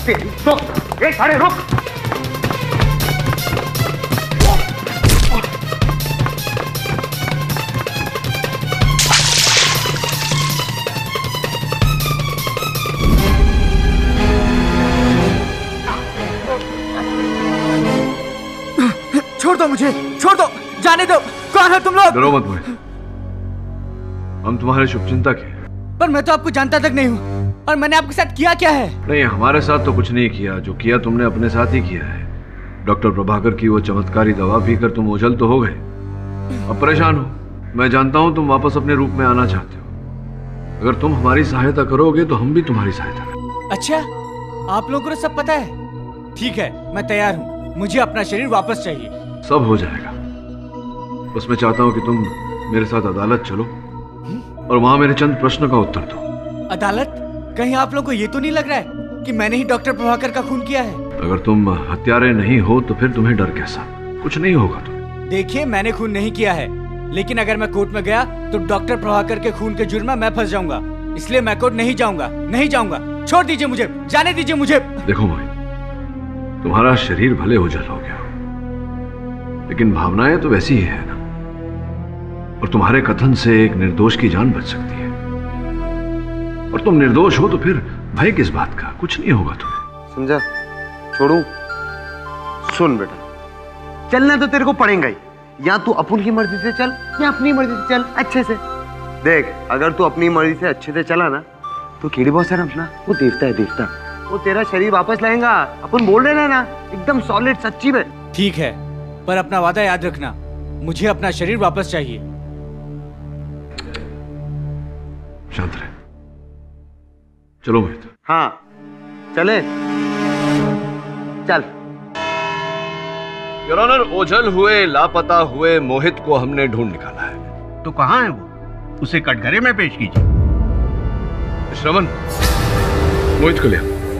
रुक, एक सारे रुक। छोड़ दो मुझे, छोड़ दो, जाने दो। कौन हो तुम लोग? डरो मत मोहित, हम तुम्हारे शुभचिंतक हैं। पर मैं तो आपको जानता तक नहीं हूँ, और मैंने आपके साथ किया क्या है? नहीं, हमारे साथ तो कुछ नहीं किया, जो किया तुमने अपने साथ ही किया है। डॉक्टर प्रभाकर की वो चमत्कारी दवा पीकर तुम ओझल तो हो गए, अब परेशान हो। मैं जानता हूँ तुम वापस अपने रूप में आना चाहते हो। अगर तुम हमारी सहायता करोगे तो हम भी तुम्हारी सहायता करेंगे। अच्छा, आप लोगों को सब पता है? ठीक है, मैं तैयार हूँ। मुझे अपना शरीर वापस चाहिए। सब हो जाएगा, बस मैं चाहता हूँ कि तुम मेरे साथ अदालत चलो और वहां मेरे चंद प्रश्न का उत्तर दो। अदालत? कहीं आप लोगों को ये तो नहीं लग रहा है कि मैंने ही डॉक्टर प्रभाकर का खून किया है? अगर तुम हत्यारे नहीं हो तो फिर तुम्हें डर कैसा? कुछ नहीं होगा तुम्हें। देखिए, मैंने खून नहीं किया है, लेकिन अगर मैं कोर्ट में गया तो डॉक्टर प्रभाकर के खून के जुर्म में मैं फंस जाऊंगा। इसलिए मैं कोर्ट नहीं जाऊंगा, नहीं जाऊंगा। छोड़ दीजिए मुझे, जाने दीजिए मुझे। देखो मोहित, तुम्हारा शरीर भले ओझल हो गया, लेकिन भावनाएं तो वैसी ही है ना। और तुम्हारे कथन से एक निर्दोष की जान बच सकती है, और तुम निर्दोष हो तो फिर भय किस बात का? कुछ नहीं होगा तुम्हें। समझा? छोड़ू? सुन बेटा, चलना तो तेरे को पड़ेगा ही। या तू अपन की मर्जी से चल या अपनी मर्जी से चल अच्छे से। देख, अगर तू अपनी मर्जी से अच्छे से चला ना तो कीड़ी बहुत सारा अपना वो देवता है, देवता वो तेरा शरीर वापस लाएगा। अपन बोल रहे ना एकदम सॉलिड सच्ची में। ठीक है, पर अपना वादा याद रखना, मुझे अपना शरीर वापस चाहिए। शांत रहे। चलो मोहित। हाँ चले, चल। योर ऑनर, ओझल हुए लापता हुए मोहित को हमने ढूंढ निकाला है। तो कहाँ है वो? उसे कटघरे में पेश कीजिए। श्रवण, मोहित को ले।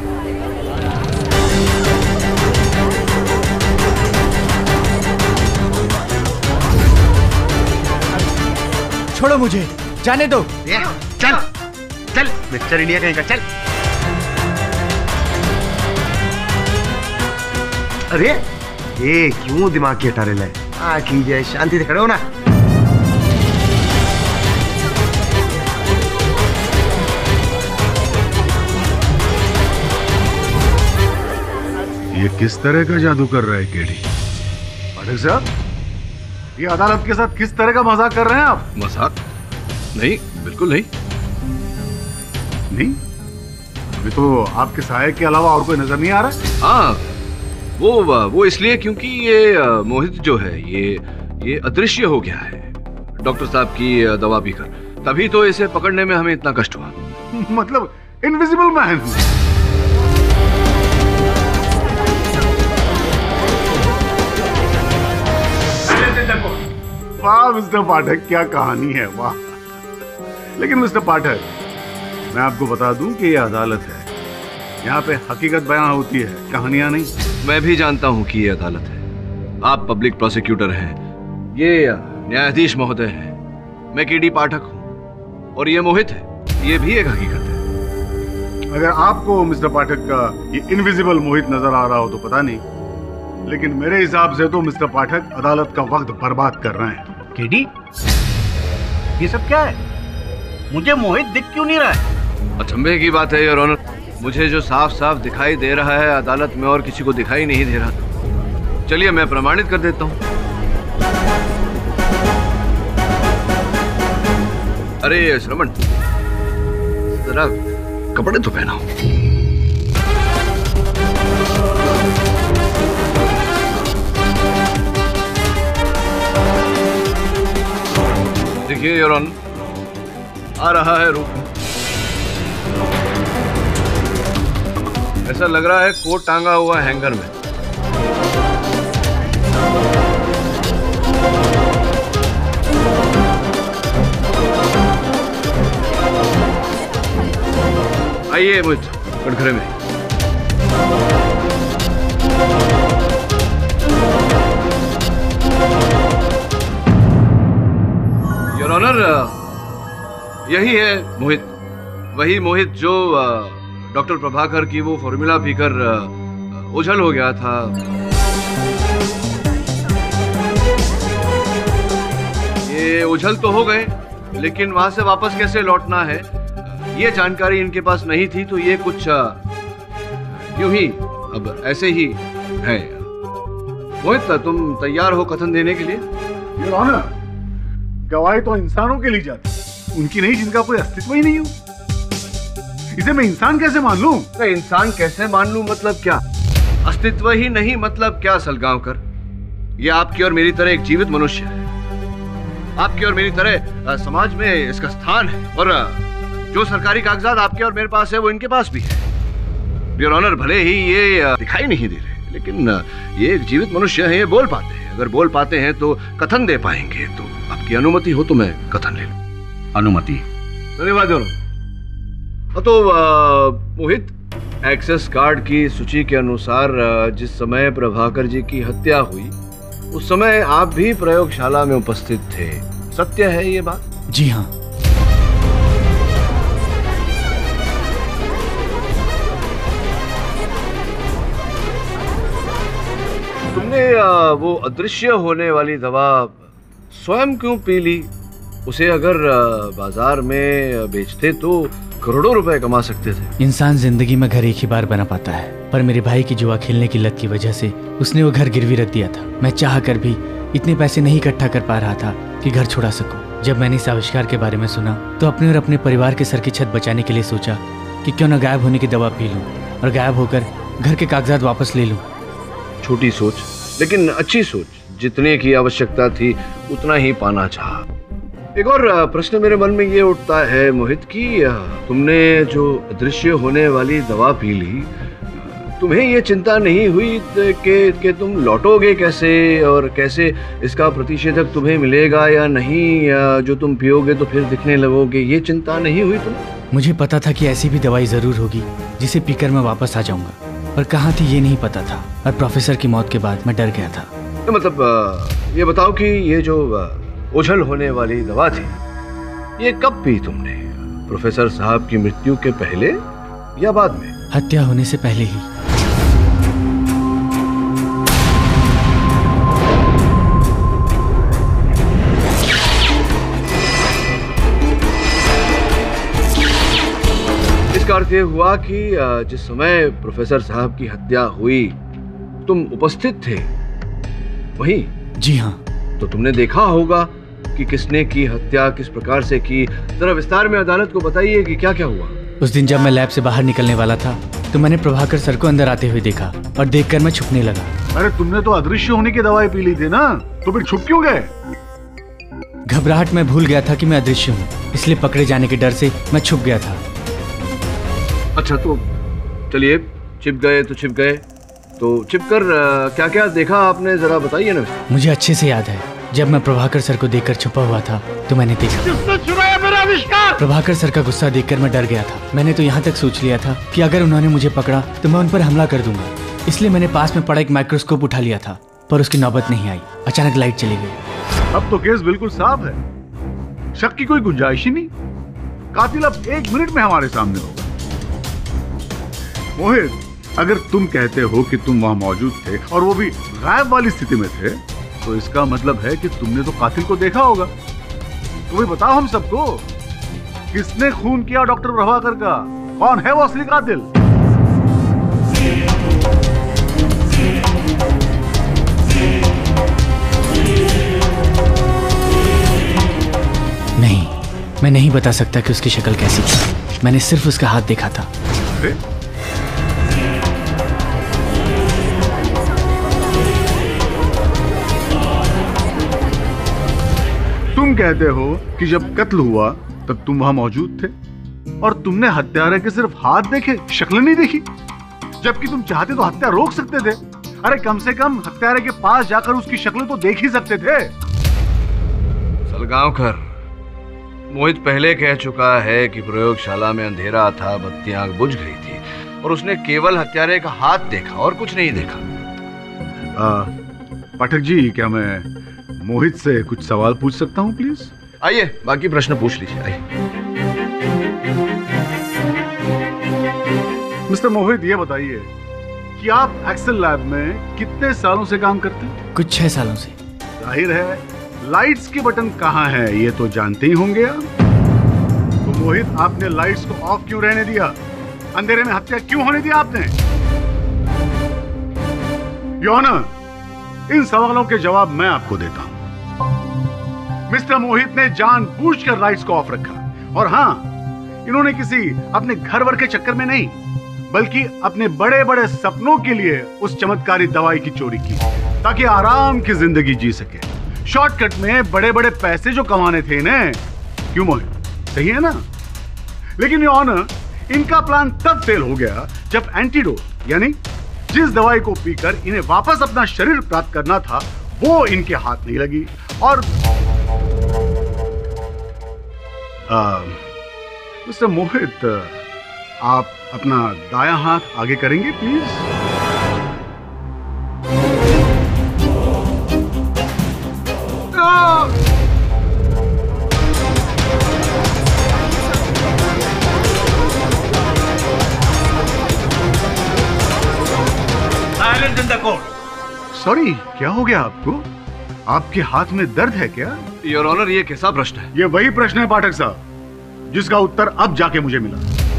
छोड़ो मुझे, जाने दो। चल चल, मिस्टर इंडिया कहीं का, चल। अरे ये क्यों दिमाग की अटारे लाए? कीजिए, शांति से खड़े हो ना। ये किस तरह का जादू कर रहा है केडी? पाठक साहब, ये अदालत के साथ किस तरह का मजाक कर रहे हैं आप? मजाक? नहीं, बिल्कुल नहीं। नहीं? अभी तो आपके सहायक के अलावा और कोई नजर नहीं आ रहा? हाँ, वो इसलिए क्योंकि ये मोहित जो है ये अदृश्य हो गया है डॉक्टर साहब की दवा पीकर, तभी तो इसे पकड़ने में हमें इतना कष्ट हुआ। मतलब इनविजिबल मैन। वाह मिस्टर पाठक, क्या कहानी है, वाह। लेकिन मिस्टर पाठक, मैं आपको बता दूं कि ये अदालत है, यहाँ पे हकीकत बयां होती है, कहानियां नहीं। मैं भी जानता हूँ कि ये अदालत है। आप पब्लिक प्रोसिक्यूटर हैं, ये न्यायाधीश महोदय हैं, मैं केडी पाठक हूँ, और ये मोहित है, ये भी एक हकीकत है। अगर आपको मिस्टर पाठक का ये इनविजिबल मोहित नजर आ रहा हो तो पता नहीं, लेकिन मेरे हिसाब से तो मिस्टर पाठक अदालत का वक्त बर्बाद कर रहे हैं। केडी, ये सब क्या है? मुझे मोहित दिख क्यों नहीं रहा है? अचंभे की बात है योर ऑनर, मुझे जो साफ साफ दिखाई दे रहा है अदालत में और किसी को दिखाई नहीं दे रहा। चलिए मैं प्रमाणित कर देता हूँ। अरे श्रवण, जरा कपड़े तो पहनाओ। देखिए योर ऑनर, आ रहा है रूप में। ऐसा लग रहा है कोट टांगा हुआ हैंगर में। आइए मोहित, कटघरे में। योर ऑनर, यही है मोहित, वही मोहित जो डॉक्टर प्रभाकर की वो फॉर्मूला पीकर ओझल हो गया था। ये ओझल तो हो गए, लेकिन वहां से वापस कैसे लौटना है ये जानकारी इनके पास नहीं थी, तो ये कुछ यूं ही अब ऐसे ही है। मोहित, तुम तैयार हो कथन देने के लिए? योर ऑनर, गवाही तो इंसानों के लिए जाती, उनकी नहीं जिनका कोई अस्तित्व ही नहीं हो। इसे मैं इंसान कैसे मान लूं? इंसान कैसे मान लूं मतलब क्या? अस्तित्व ही नहीं मतलब क्या सलगांवकर? ये आपकी और मेरी तरह एक जीवित मनुष्य है। आपकी और मेरी तरह समाज में इसका स्थान है, और जो सरकारी कागजात आपके और मेरे पास है वो इनके पास भी है। योर ऑनर, भले ही ये दिखाई नहीं दे रहे, लेकिन ये एक जीवित मनुष्य है, ये बोल पाते हैं। अगर बोल पाते हैं तो कथन दे पाएंगे। तो आपकी अनुमति हो तो मैं कथन ले लूं। अनुमति? धन्यवाद योर ऑनर। तो मोहित, एक्सेस कार्ड की सूची के अनुसार जिस समय प्रभाकर जी की हत्या हुई उस समय आप भी प्रयोगशाला में उपस्थित थे, सत्य है ये बात? जी हाँ। तुमने वो अदृश्य होने वाली दवा स्वयं क्यों पी ली? उसे अगर बाजार में बेचते तो करोड़ों रुपए कमा सकते थे। इंसान जिंदगी में घर एक ही बार बना पाता है, पर मेरे भाई की जुआ खेलने की लत की वजह से उसने वो घर गिरवी रख दिया था। मैं चाह कर भी इतने पैसे नहीं इकट्ठा कर पा रहा था कि घर छुड़ा सकूं। जब मैंने इस आविष्कार के बारे में सुना तो अपने और अपने परिवार के सर की छत बचाने के लिए सोचा कि क्यों न गायब होने की दवा पी लूं और गायब होकर घर के कागजात वापस ले लूं। छोटी सोच, लेकिन अच्छी सोच। जितने की आवश्यकता थी उतना ही पाना चाहा। एक और प्रश्न मेरे मन में ये उठता है मोहित कि तुमने जो अदृश्य होने वाली दवा पी ली, तुम्हें ये चिंता नहीं हुई कि तुम लौटोगे कैसे और कैसे इसका प्रतिषेधक तुम्हें मिलेगा या नहीं, या जो तुम पियोगे तो फिर दिखने लगोगे, ये चिंता नहीं हुई तुम्हें? मुझे पता था कि ऐसी भी दवाई जरूर होगी जिसे पीकर मैं वापस आ जाऊंगा, पर कहाँ थी ये नहीं पता था। और प्रोफेसर की मौत के बाद मैं डर गया था। तो मतलब ये बताओ कि ये जो ओझल होने वाली दवा थी ये कब पी तुमने? प्रोफेसर साहब की मृत्यु के पहले या बाद में? हत्या होने से पहले ही। इसका अर्थ ये हुआ कि जिस समय प्रोफेसर साहब की हत्या हुई तुम उपस्थित थे वहीं? जी हाँ। तो तुमने देखा होगा कि किसने की हत्या, किस प्रकार से की। जरा विस्तार में अदालत को बताइए कि क्या क्या हुआ। उस दिन जब मैं लैब से बाहर निकलने वाला था तो मैंने प्रभाकर सर को अंदर आते हुए देखा और देखकर मैं छुपने लगा। अरे तुमने तो अदृश्य होने की दवाई पी ली थी ना, तो फिर छुप क्यों गए? घबराहट में भूल गया था कि मैं अदृश्य हूँ, इसलिए पकड़े जाने के डर से मैं छुप गया था। अच्छा, तो चलिए, छिप गए तो छिप गए, तो छिपकर क्या क्या देखा आपने, जरा बताइए ना। मुझे अच्छे से याद है, जब मैं प्रभाकर सर को देखकर छुपा हुआ था तो मैंने देखा। किसने चुराया मेरा आविष्कार? प्रभाकर सर का गुस्सा देखकर मैं डर गया था। मैंने तो यहाँ तक सोच लिया था कि अगर उन्होंने मुझे पकड़ा तो मैं उन पर हमला कर दूंगा, इसलिए मैंने पास में पड़ा एक माइक्रोस्कोप उठा लिया था, पर उसकी नौबत नहीं आई। अचानक लाइट चली गई। अब तो केस बिल्कुल साफ है, शक की कोई गुंजाइश ही नहीं। कातिल अब 1 मिनट में हमारे सामने होगा। मोहित, अगर तुम कहते हो कि तुम वहां मौजूद थे और वो भी गायब वाली स्थिति में थे, तो इसका मतलब है कि तुमने तो कातिल को देखा होगा। तो भाई बताओ हम सबको, किसने खून किया डॉक्टर प्रभाकर का? कौन है वो असली कातिल? नहीं, मैं नहीं बता सकता कि उसकी शक्ल कैसी थी। मैंने सिर्फ उसका हाथ देखा था। तुम कहते हो कि जब कत्ल हुआ तब तुम वहां मौजूद थे और तुमने हत्यारे के सिर्फ हाथ देखे, शक्ल नहीं देखी, जबकि तुम चाहते तो हत्या रोक सकते थे। अरे कम से कम हत्यारे के पास जाकर उसकी शक्ल तो देख ही सकते थे। सलगांवकर, मोहित पहले कह चुका है कि प्रयोगशाला में अंधेरा था, बत्तियां बुझ गई थी और उसने केवल हत्यारे का हाथ देखा और कुछ नहीं देखा। पाठक जी, क्या मैं मोहित से कुछ सवाल पूछ सकता हूँ प्लीज? आइए, बाकी प्रश्न पूछ लीजिए, आइए। मिस्टर मोहित, ये बताइए कि आप एक्सेल लैब में कितने सालों से काम करते हैं? कुछ 6 सालों से। जाहिर है लाइट्स के बटन कहाँ है ये तो जानते ही होंगे आप। तो मोहित, आपने लाइट्स को ऑफ क्यों रहने दिया? अंधेरे में हत्या क्यों होने दी आपने? योर ऑनर, इन सवालों के जवाब मैं आपको देता हूं। मिस्टर मोहित ने जानबूझकर लाइट्स को ऑफ रखा, और हां, इन्होंने किसी अपने घर वर के चक्कर में नहीं, बल्कि अपने बड़े बड़े सपनों के लिए उस चमत्कारी दवाई की चोरी की, ताकि आराम की जिंदगी जी सके। शॉर्टकट में बड़े बड़े पैसे जो कमाने थे इन्हें। क्यों मोहित, सही है ना? लेकिन योर ऑनर, इनका प्लान तब फेल हो गया जब एंटीडोट, यानी जिस दवाई को पीकर इन्हें वापस अपना शरीर प्राप्त करना था, वो इनके हाथ नहीं लगी। और मिस्टर मोहित, आप अपना दायां हाथ आगे करेंगे please? Silence in the court. Sorry, क्या हो गया आपको? आपके हाथ में दर्द है क्या? योर ऑनर, ये कैसा प्रश्न है? ये वही प्रश्न है पाठक साहब, जिसका उत्तर अब जाके मुझे मिला।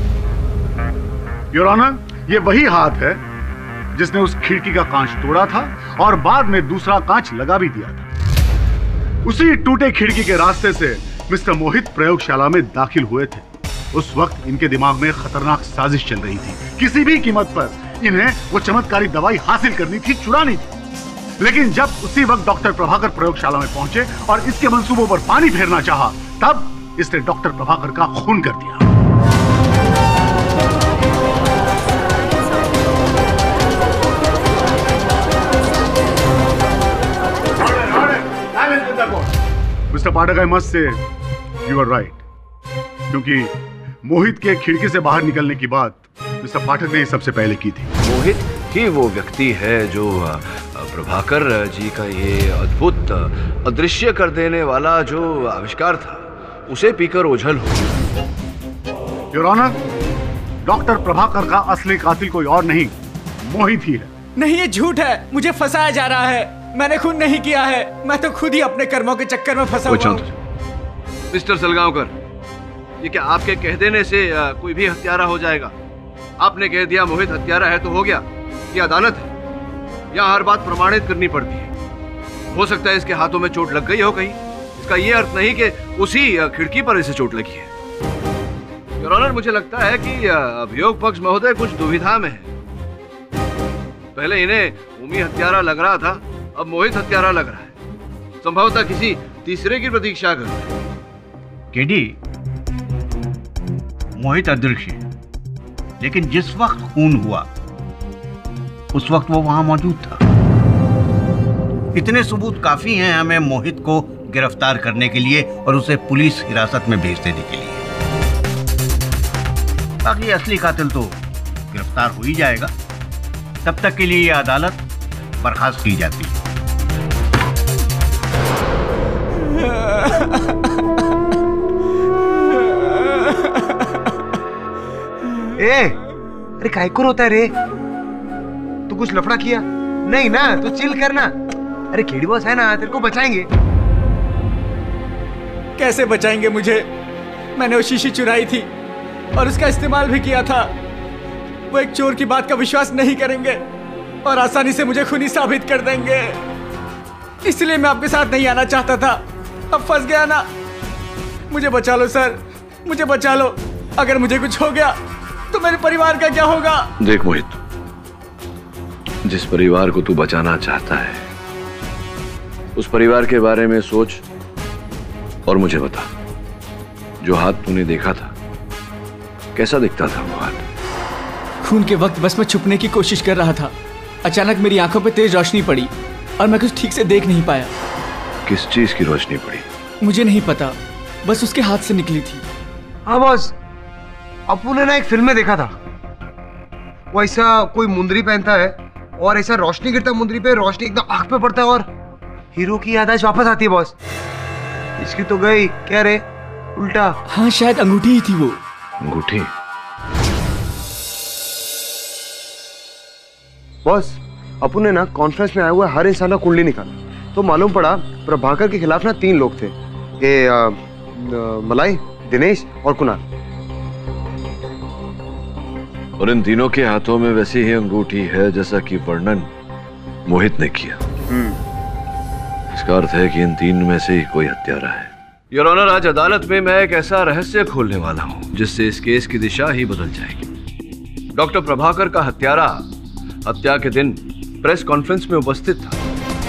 योर ऑनर, ये वही हाथ है जिसने उस खिड़की का कांच तोड़ा था और बाद में दूसरा कांच लगा भी दिया था। उसी टूटे खिड़की के रास्ते से मिस्टर मोहित प्रयोगशाला में दाखिल हुए थे। उस वक्त इनके दिमाग में खतरनाक साजिश चल रही थी। किसी भी कीमत पर इन्हें वो चमत्कारी दवाई हासिल करनी थी, चुरानी थी। लेकिन जब उसी वक्त डॉक्टर प्रभाकर प्रयोगशाला में पहुंचे और इसके मंसूबों पर पानी फेरना चाहा, तब इसने डॉक्टर प्रभाकर का खून कर दिया। Mister Pathak, I must say you are right, क्योंकि मोहित के खिड़की से बाहर निकलने की बात मिस्टर पाठक ने सबसे पहले की थी। मोहित ही वो व्यक्ति है जो प्रभाकर जी का ये अद्भुत अदृश्य कर देने वाला जो आविष्कार था, उसे पीकर ओझल हो। योर ऑनर, डॉक्टर प्रभाकर का असली कातिल कोई और नहीं, मोहित ही है। नहीं, ये झूठ है। मुझे फंसाया जा रहा है। मैंने खून नहीं किया है। मैं तो खुद ही अपने कर्मों के चक्कर में फंसा हुआ हूं। मिस्टर सलगांवकर, ये क्या आपके कह देने से कोई भी हत्यारा हो जाएगा? आपने कह दिया मोहित हत्यारा है तो हो गया। ये अदालत है, यहाँ हर बात प्रमाणित करनी पड़ती है। हो सकता है इसके हाथों में चोट लग गई हो कहीं, इसका ये अर्थ नहीं कि उसी खिड़की पर इसे चोट लगी है। योर ऑनर, मुझे लगता है कि अभियोग पक्ष महोदय कुछ दुविधा में है। पहले इन्हें उमी हत्यारा लग रहा था, अब मोहित हत्यारा लग रहा है। संभवतः किसी तीसरे की प्रतीक्षा कर रहे हैं। केडी, मोहित अदृश्य है, लेकिन जिस वक्त खून हुआ उस वक्त वो वहां मौजूद था। इतने सबूत काफी हैं हमें मोहित को गिरफ्तार करने के लिए और उसे पुलिस हिरासत में भेज देने के लिए। बाकी असली कातिल तो गिरफ्तार हो ही जाएगा। तब तक के लिए ये अदालत बर्खास्त की जाती है। अरे काय को रोता है रे? तू कुछ लफड़ा किया? नहीं ना, तो चिल करना। अरे केडी बॉस है ना, तेरे को बचाएंगे। कैसे बचाएंगे मुझे? मैंने वो शीशी चुराई थी और उसका इस्तेमाल भी किया था। वो एक चोर की बात का विश्वास नहीं करेंगे और आसानी से मुझे खूनी साबित कर देंगे। इसलिए मैं आपके साथ नहीं आना चाहता था। अब फंस गया ना। मुझे बचा लो सर, मुझे बचा लो। अगर मुझे कुछ हो गया तो मेरे परिवार का क्या होगा? देख मोहित, जिस परिवार को तू बचाना चाहता है उस परिवार के बारे में सोच और मुझे बता। जो हाथ तूने देखा था, कैसा दिखता था वो हाथ? खून के वक्त बस मैं छुपने की कोशिश कर रहा था। अचानक मेरी आंखों पे तेज रोशनी पड़ी और मैं कुछ ठीक से देख नहीं पाया। किस चीज की रोशनी पड़ी? मुझे नहीं पता, बस उसके हाथ से निकली थी। हाँ बॉस, अपू ने ना एक फिल्म में देखा था। वो ऐसा कोई मुंदरी पहनता है और ऐसा रोशनी गिरता है मुंदरी पे, रोशनी एकदम आंख पे पड़ता है और हीरो की याददाश्त वापस आती है बॉस। इसकी तो गई, क्या रे? उल्टा। हाँ, शायद अंगूठी ही थी वो। अंगूठी? बॉस, अपन ने ना कॉन्फ्रेंस में आया हुआ हर इंसान का कुंडली निकाला तो मालूम पड़ा प्रभाकर के खिलाफ ना 3 लोग थे, ये मलाई, दिनेश और कुणाल। और इन तीनों के हाथों में वैसी ही अंगूठी है जैसा कि वर्णन मोहित ने किया। इसका अर्थ है कि इन 3 में से ही कोई हत्यारा है। योर ऑनर, आज अदालत में मैं एक ऐसा रहस्य खोलने वाला हूं जिससे इस केस की दिशा ही बदल जाएगी। डॉक्टर प्रभाकर का हत्यारा हत्या के दिन प्रेस कॉन्फ्रेंस में उपस्थित था।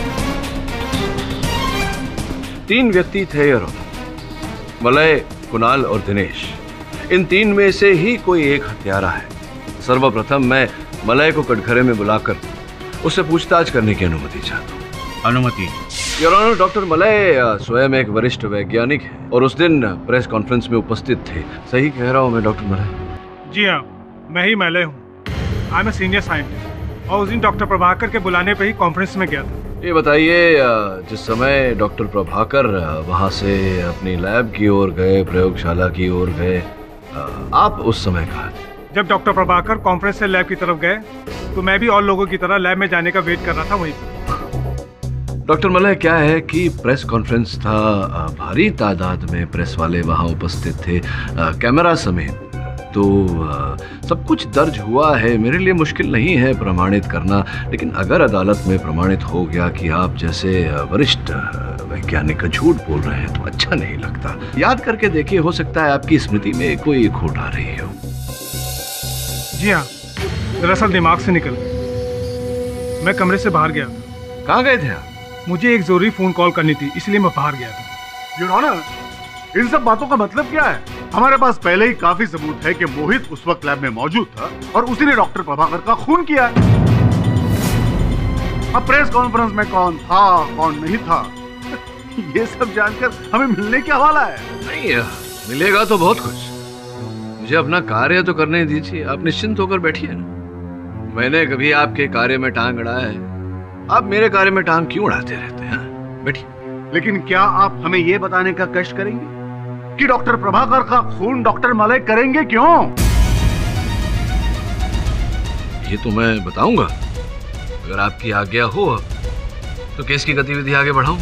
3 व्यक्ति थे योर ऑनर, मलय, कुणाल और दिनेश। इन 3 में से ही कोई एक हत्यारा है। सर्वप्रथम मैं मलय को कटघरे में बुलाकर उससे पूछताछ करने की अनुमति चाहता हूँ। अनुमति। योर ऑनर, डॉक्टर मलय स्वयं एक वरिष्ठ वैज्ञानिक है और उस दिन प्रेस कॉन्फ्रेंस में उपस्थित थे। सही कह रहा हूँ मैं डॉक्टर मलय? जी हाँ, मैं ही मलय हूँ। I am a senior scientist और उस दिन डॉक्टर प्रभाकर के बुलाने पे ही कॉन्फ्रेंस में गया था। ये बताइए, जिस समय डॉक्टर प्रभाकर वहाँ से अपनी लैब की ओर गए, प्रयोगशाला की ओर गए, आप उस समय कहाँ थे? जब डॉक्टर प्रभाकर कॉन्फ्रेंस से लैब की तरफ गए तो मैं भी और लोगों की तरह लैब में जाने का वेट कर रहा था वहीं पर। डॉक्टर मलय, क्या है कि प्रेस कॉन्फ्रेंस था, भारी तादाद में प्रेस वाले वहाँ उपस्थित थे, कैमरा समेत, तो सब कुछ दर्ज हुआ है। मेरे लिए मुश्किल नहीं है प्रमाणित करना, लेकिन अगर अदालत में प्रमाणित हो गया कि आप जैसे वरिष्ठ वैज्ञानिक झूठ बोल रहे हैं तो अच्छा नहीं लगता। याद करके देखिए, हो सकता है आपकी स्मृति में कोई खोट आ रही हो। जी हाँ, दरअसल दिमाग से निकल गया। मैं कमरे से बाहर गया था। कहाँ गए थे आप? मुझे एक जरूरी फोन कॉल करनी थी, इसलिए मैं बाहर गया था। योर ऑनर, इन सब बातों का मतलब क्या है? हमारे पास पहले ही काफी सबूत है कि मोहित उस वक्त लैब में मौजूद था और उसी ने डॉक्टर प्रभाकर का खून किया। अब प्रेस कॉन्फ्रेंस में कौन था, कौन नहीं था, ये सब जानकर हमें मिलने क्या वाला है? नहीं, मिलेगा तो बहुत कुछ। मुझे अपना कार्य तो करने दीजिए। आप निश्चिंत होकर बैठिए ना। मैंने कभी आपके कार्य में टांग अड़ाया है? आप मेरे कार्य में टांग क्यों अड़ाते रहते हैं? बैठिए। लेकिन क्या आप हमें ये बताने का कष्ट करेंगे कि डॉक्टर प्रभाकर का खून डॉक्टर मलय करेंगे क्यों? ये तो मैं बताऊंगा, अगर आपकी आज्ञा हो तो केस की गतिविधि आगे बढ़ाऊं।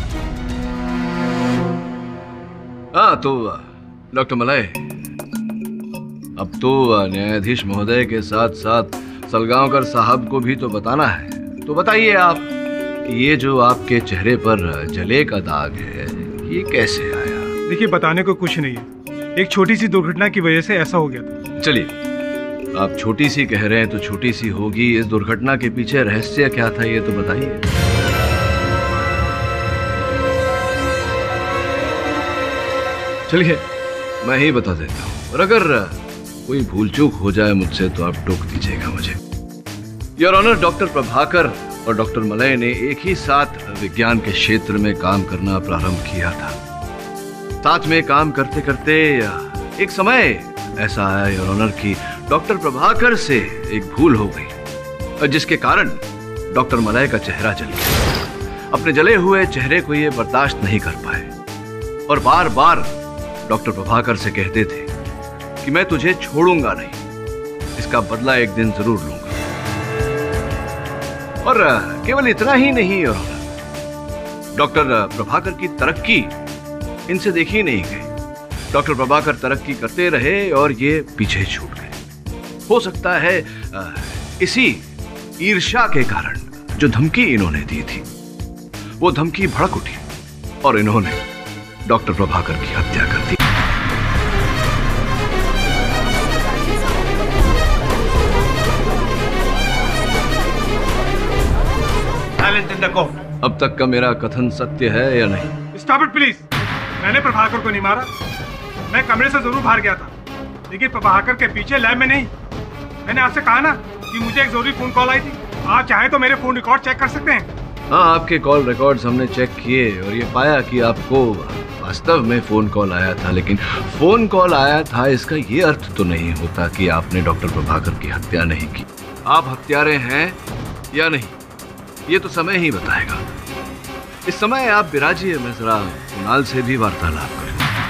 हाँ तो डॉक्टर मलय, अब तो न्यायाधीश महोदय के साथ साथ सलगांवकर साहब को भी तो बताना है। तो बताइए आप कि ये जो आपके चेहरे पर जले का दाग है, ये कैसे आया? देखिए, बताने को कुछ नहीं है। एक छोटी सी दुर्घटना की वजह से ऐसा हो गया था। चलिए, आप छोटी सी कह रहे हैं तो छोटी सी होगी। इस दुर्घटना के पीछे रहस्य क्या था, ये तो बताइए। चलिए, मैं ही बता देता हूँ, और अगर कोई भूल चूक हो जाए मुझसे तो आप टोक दीजिएगा मुझे। योर ऑनर, डॉक्टर प्रभाकर और डॉक्टर मलय ने एक ही साथ विज्ञान के क्षेत्र में काम करना प्रारंभ किया था। साथ में काम करते करते एक समय ऐसा आया योर ऑनर कि डॉक्टर प्रभाकर से एक भूल हो गई, जिसके कारण डॉक्टर मलय का चेहरा जल गया। अपने जले हुए चेहरे को ये बर्दाश्त नहीं कर पाए और बार बार डॉक्टर प्रभाकर से कहते थे कि मैं तुझे छोड़ूंगा नहीं, इसका बदला एक दिन जरूर लूंगा। और केवल इतना ही नहीं योर ऑनर, डॉक्टर प्रभाकर की तरक्की इनसे देखी नहीं गई। डॉक्टर प्रभाकर तरक्की करते रहे और ये पीछे छूट गए। हो सकता है इसी ईर्ष्या के कारण जो धमकी इन्होंने दी थी, वो धमकी भड़क उठी और इन्होंने डॉक्टर प्रभाकर की हत्या कर दी। अब तक का मेरा कथन सत्य है या नहीं? Stop it please. मैंने प्रभाकर को नहीं मारा। मैं कमरे से जरूर बाहर गया था, लेकिन प्रभाकर के पीछे लैब में नहीं। मैंने आपसे कहा ना कि मुझे एक जरूरी फोन कॉल आई थी। आप चाहे तो मेरे फोन रिकॉर्ड चेक कर सकते हैं। हाँ, आपके कॉल रिकॉर्ड्स हमने चेक किए और ये पाया कि आपको वास्तव में फोन कॉल आया था, लेकिन फोन कॉल आया था इसका ये अर्थ तो नहीं होता कि आपने डॉक्टर प्रभाकर की हत्या नहीं की। आप हत्यारे हैं या नहीं, ये तो समय ही बताएगा। इस समय आप विराजिए, मैं जरा कुणाल से भी वार्तालाप करूं।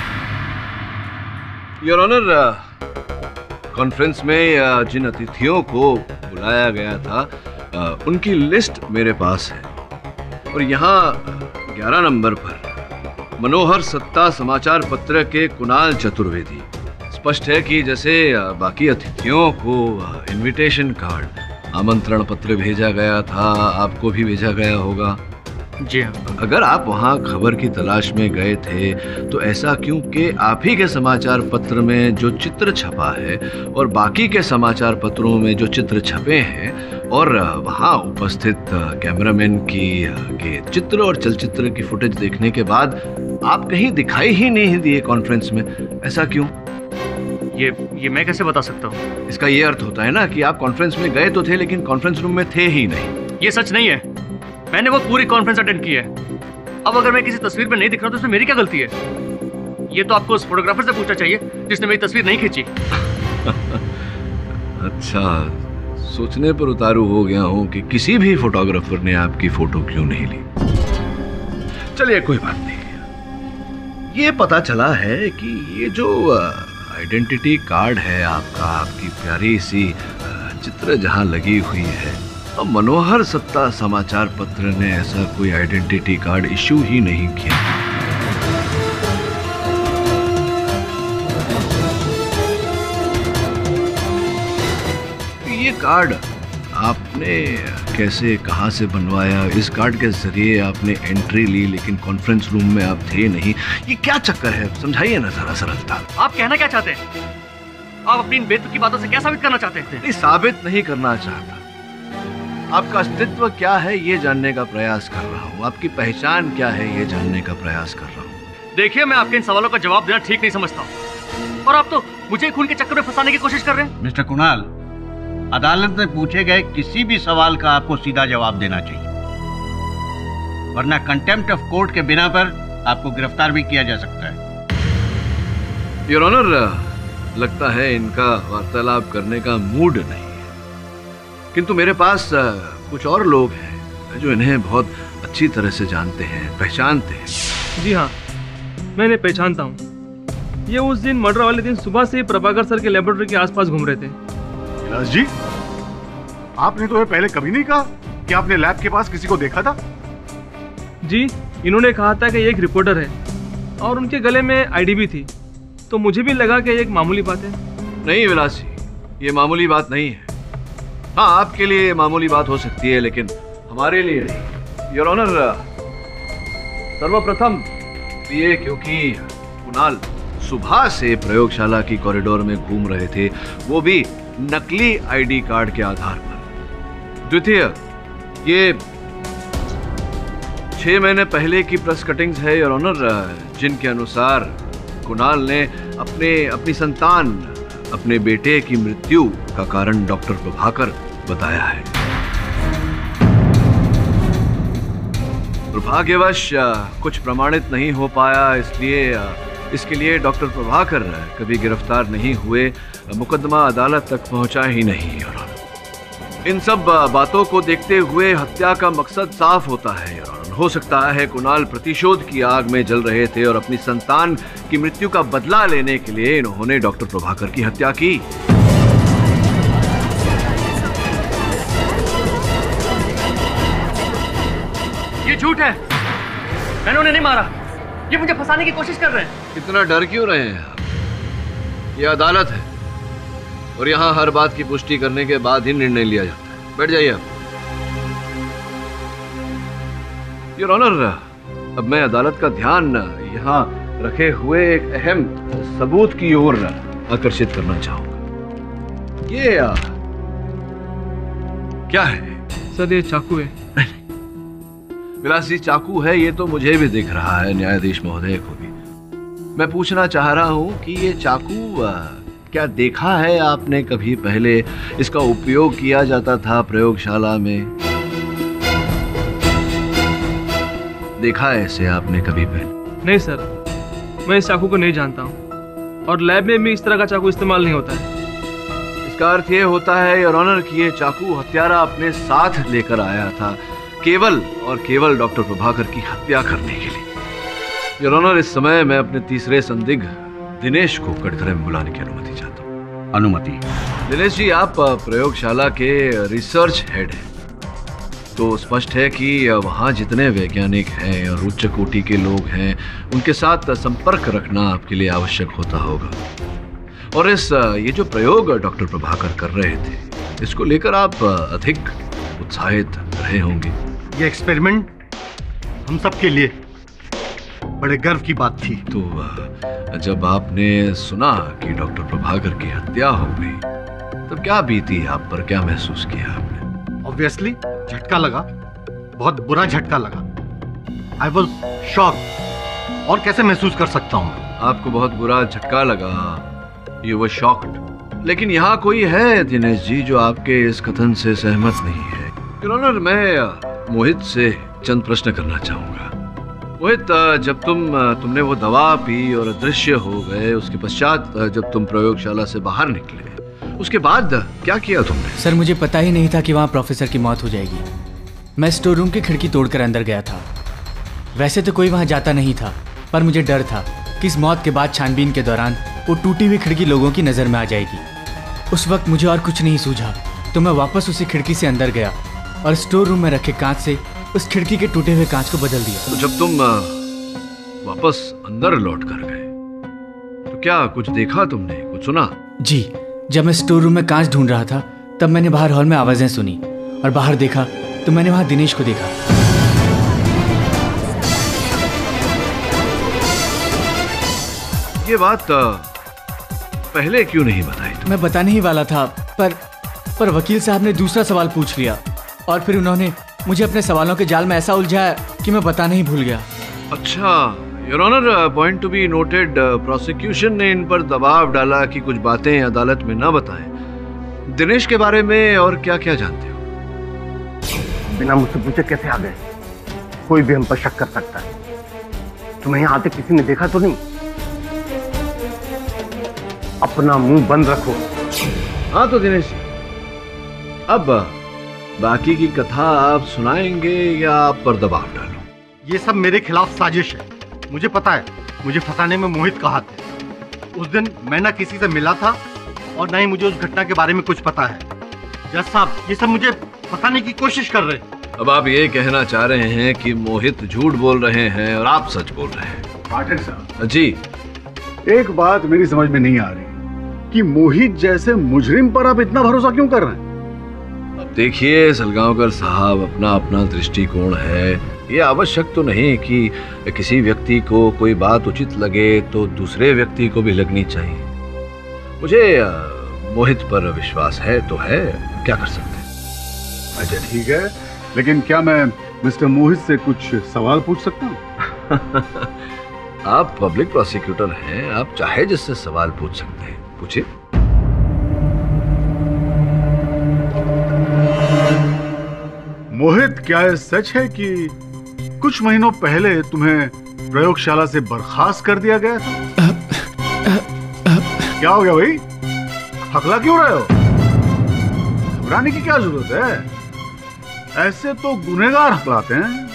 योर ऑनर, कॉन्फ्रेंस में जिन अतिथियों को बुलाया गया था उनकी लिस्ट मेरे पास है और यहाँ 11 नंबर पर मनोहर सत्ता समाचार पत्र के कुणाल चतुर्वेदी। स्पष्ट है कि जैसे बाकी अतिथियों को इनविटेशन कार्ड, आमंत्रण पत्र भेजा गया था, आपको भी भेजा गया होगा। जी हाँ। अगर आप वहाँ खबर की तलाश में गए थे तो ऐसा क्यों कि आप ही के समाचार पत्र में जो चित्र छपा है और बाकी के समाचार पत्रों में जो चित्र छपे हैं और वहाँ उपस्थित कैमरामैन के चित्र और चलचित्र की फुटेज देखने के बाद आप कहीं दिखाई ही नहीं दिए कॉन्फ्रेंस में, ऐसा क्यों? ये मैं कैसे बता सकता हूँ? इसका ये अर्थ होता है ना कि आप कॉन्फ्रेंस में गए तो थे लेकिन कॉन्फ्रेंस रूम में थे ही नहीं। ये सच नहीं है, मैंने वो पूरी कॉन्फ्रेंस अटेंड की है। अब अगर मैं किसी तस्वीर में नहीं दिख रहा तो उसमें मेरी क्या गलती है? ये तो आपको उस फोटोग्राफर से पूछना चाहिए जिसने मेरी तस्वीर नहीं खींची। अच्छा, सोचने पर उतारू हो गया हूँ कि किसी भी फोटोग्राफर ने आपकी फोटो क्यों नहीं ली। चलिए कोई बात नहीं। ये पता चला है कि ये जो आइडेंटिटी कार्ड है आपका, आपकी प्यारी सी चित्र जहाँ लगी हुई है, अब मनोहर सत्ता समाचार पत्र ने ऐसा कोई आइडेंटिटी कार्ड इश्यू ही नहीं किया। ये कार्ड आपने कैसे, कहां से बनवाया? इस कार्ड के जरिए आपने एंट्री ली लेकिन कॉन्फ्रेंस रूम में आप थे नहीं। ये क्या चक्कर है, समझाइए ना जरा सरलता। आप कहना क्या चाहते हैं? आप अपनी इन बेतुकी बातों से क्या साबित करना चाहते हैं? नहीं, साबित नहीं करना चाहता, आपका अस्तित्व क्या है ये जानने का प्रयास कर रहा हूँ, आपकी पहचान क्या है ये जानने का प्रयास कर रहा हूँ। देखिए, मैं आपके इन सवालों का जवाब देना ठीक नहीं समझता हूँ और आप तो मुझे खून के चक्कर में फंसाने की कोशिश कर रहे हैं। मिस्टर कुणाल, अदालत में पूछे गए किसी भी सवाल का आपको सीधा जवाब देना चाहिए, वरना कंटेम्प्ट ऑफ कोर्ट के बिना पर आपको गिरफ्तार भी किया जा सकता है। योर ऑनर, लगता है इनका वार्तालाप करने का मूड नहीं है, किंतु मेरे पास कुछ और लोग हैं जो इन्हें बहुत अच्छी तरह से जानते हैं, पहचानते हैं। जी हाँ, मैं इन्हें पहचानता हूँ। ये उस दिन मर्डर वाले दिन सुबह से प्रभाकर सर के लेबोरेटरी के आसपास घूम रहे थे। विलास जी, आपने तो ये पहले कभी नहीं कहा कि आपने लैब के पास किसी को देखा था। जी, इन्होंने कहा था कि ये एक रिपोर्टर है और उनके गले में आईडी भी थी, तो मुझे भी लगा कि ये एक मामूली बात है। नहीं विलास जी, ये मामूली बात नहीं है। हाँ, आपके लिए मामूली बात हो सकती है लेकिन हमारे लिए नहीं। योर ऑनर, सर्वप्रथम ये क्योंकि कुणाल सुबह से प्रयोगशाला की कॉरिडोर में घूम रहे थे, वो भी नकली आईडी कार्ड के आधार पर। द्वितीय, ये 6 महीने पहले की प्रेस कटिंग्स है योर ऑनर, जिनके अनुसार कुणाल ने अपनी संतान, अपने बेटे की मृत्यु का कारण डॉक्टर प्रभाकर बताया है। दुर्भाग्यवश कुछ प्रमाणित नहीं हो पाया, इसलिए इसके लिए डॉक्टर प्रभाकर कभी गिरफ्तार नहीं हुए, मुकदमा अदालत तक पहुंचा ही नहीं। और इन सब बातों को देखते हुए हत्या का मकसद साफ होता है। हो सकता है कुणाल प्रतिशोध की आग में जल रहे थे और अपनी संतान की मृत्यु का बदला लेने के लिए इन्होंने डॉक्टर प्रभाकर की हत्या की। ये झूठ है, मैंने उन्हें नहीं मारा, ये मुझे फंसाने की कोशिश कर रहे हैं। इतना डर क्यों रहे हैं आप? ये अदालत है और यहाँ हर बात की पुष्टि करने के बाद ही निर्णय लिया जाता है। बैठ जाइए आप। योर ऑनर, अब मैं अदालत का ध्यान यहाँ रखे हुए एक अहम सबूत की ओर आकर्षित करना चाहूंगा। ये क्या है? सर, ये चाकू है। विलास जी, चाकू है ये तो मुझे भी दिख रहा है, न्यायाधीश महोदय को भी। मैं पूछना चाह रहा हूँ कि ये चाकू क्या देखा है आपने कभी पहले? इसका उपयोग किया जाता था प्रयोगशाला में? देखा है इसे आपने कभी पहले? नहीं सर, मैं इस चाकू को नहीं जानता हूँ और लैब में भी इस तरह का चाकू इस्तेमाल नहीं होता है। इसका अर्थ ये होता है योर ऑनर कि ये चाकू हत्यारा अपने साथ लेकर आया था केवल और केवल डॉक्टर प्रभाकर की हत्या करने के लिए। योर ऑनर, इस समय मैं अपने तीसरे संदिग्ध दिनेश को कटघरे में बुलाने की अनुमति चाहता हूँ। अनुमति? दिनेश जी, आप प्रयोगशाला के रिसर्च हेड हैं तो स्पष्ट है कि वहाँ जितने वैज्ञानिक हैं और उच्च कोटि के लोग हैं उनके साथ संपर्क रखना आपके लिए आवश्यक होता होगा। और ये जो प्रयोग डॉक्टर प्रभाकर कर रहे थे, इसको लेकर आप अधिक उत्साहित रहे होंगे। ये एक्सपेरिमेंट हम सबके लिए बड़े गर्व की बात थी। तो जब आपने सुना कि डॉक्टर प्रभाकर की हत्या हो गई, तब क्या बीती आप पर, क्या महसूस किया आपने? ऑब्वियसली झटका लगा, बहुत बुरा झटका लगा। I was shock. और कैसे महसूस कर सकता हूँ? आपको बहुत बुरा झटका लगा, यू वर शॉक्ड। लेकिन यहाँ कोई है दिनेश जी जो आपके इस कथन से सहमत नहीं है। योर ऑनर, मैं मोहित से चंद प्रश्न करना चाहूंगा। मोहित, जब तुमने वो दवा पी और अदृश्य हो गए, उसके पश्चात जब तुम प्रयोगशाला से बाहर निकले, उसके बाद क्या किया तुमने? सर, मुझे पता ही नहीं था कि वहाँ प्रोफेसर की मौत हो जाएगी। मैं स्टोर रूम की खिड़की तोड़कर अंदर गया था। वैसे तो कोई वहाँ जाता नहीं था, पर मुझे डर था कि इस मौत के बाद छानबीन के दौरान वो टूटी हुई खिड़की लोगों की नज़र में आ जाएगी। उस वक्त मुझे और कुछ नहीं सूझा, तो मैं वापस उसी खिड़की से अंदर गया और स्टोर रूम में रखे कांच से उस खिड़की के टूटे हुए कांच को बदल दिया। तो जब तुम वापस अंदर लौट कर गए, तो क्या कुछ देखा तुमने, कुछ सुना? जी, जब मैं स्टोर रूम में कांच ढूंढ रहा था, तब मैंने बाहर हॉल में आवाजें सुनी और बाहर देखा तो मैंने वहां दिनेश को देखा। ये बात पहले क्यों नहीं बताई तुम? मैं बताने ही वाला था, पर वकील साहब ने दूसरा सवाल पूछ लिया और फिर उन्होंने मुझे अपने सवालों के जाल में ऐसा उलझाया कि मैं बताना ही भूल गया। अच्छा, your honour, point to be noted, prosecution ने इन पर दबाव डाला कि कुछ बातें अदालत में न बताएं। दिनेश के बारे में और क्या क्या जानते हो? बिना मुझसे पूछे कैसे आ गए? कोई भी हम पर शक कर सकता है। तुम्हें यहाँ आते किसी ने देखा तो नहीं? अपना मुंह बंद रखो। हाँ तो दिनेश जी, अब बाकी की कथा आप सुनाएंगे या आप पर दबाव डालो? ये सब मेरे खिलाफ साजिश है। मुझे पता है, मुझे फंसाने में मोहित का हाथ है। उस दिन मैं ना किसी से मिला था और ना ही मुझे उस घटना के बारे में कुछ पता है। जज साहब, ये सब मुझे फंसाने की कोशिश कर रहे हैं। अब आप ये कहना चाह रहे हैं कि मोहित झूठ बोल रहे हैं और आप सच बोल रहे हैं? पाठक साहब जी, एक बात मेरी समझ में नहीं आ रही कि मोहित जैसे मुजरिम पर आप इतना भरोसा क्यों कर रहे हैं? अब देखिए सलगांवकर साहब, अपना अपना दृष्टिकोण है। ये आवश्यक तो नहीं कि किसी व्यक्ति को कोई बात उचित लगे तो दूसरे व्यक्ति को भी लगनी चाहिए। मुझे मोहित पर विश्वास है तो है, क्या कर सकते हैं। अच्छा ठीक है, लेकिन क्या मैं मिस्टर मोहित से कुछ सवाल पूछ सकता हूँ? आप पब्लिक प्रोसिक्यूटर हैं, आप चाहे जिससे सवाल पूछ सकते हैं, पूछिए। मोहित, क्या ये सच है कि कुछ महीनों पहले तुम्हें प्रयोगशाला से बर्खास्त कर दिया गया था? क्या हो गया भाई? हकला क्यों रहे हो? घबराने की क्या जरूरत है? ऐसे तो गुनहगार हकलाते हैं।